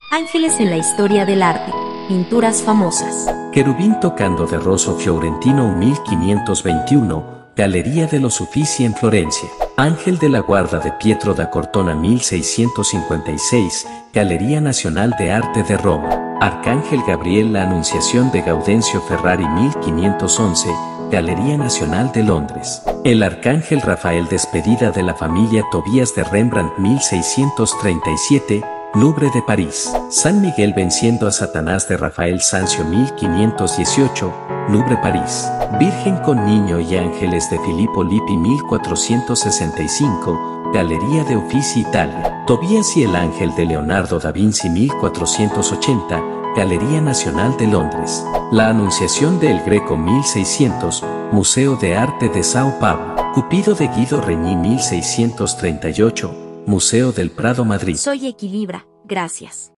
Ángeles en la historia del arte. Pinturas famosas. Querubín tocando de Rosso Fiorentino 1521, Galleria dello Uffizi en Florencia. Ángel de la Guarda de Pietro da Cortona 1656, Galería Nacional de Arte de Roma. Arcángel Gabriel la Anunciación de Gaudencio Ferrari 1511, Galería Nacional de Londres. El Arcángel Rafael Despedida de la familia Tobías de Rembrandt 1637, Louvre de París. San Miguel venciendo a Satanás de Rafael Sanzio 1518, Louvre París. Virgen con Niño y Ángeles de Filippo Lippi 1465, Galería de Uffizi Italia. Tobías y el Ángel de Leonardo da Vinci 1480, Galería Nacional de Londres. La Anunciación de El Greco 1600, Museo de Arte de Sao Paulo. Cupido de Guido Reni 1638, Museo del Prado, Madrid. Soy Equilibra, gracias.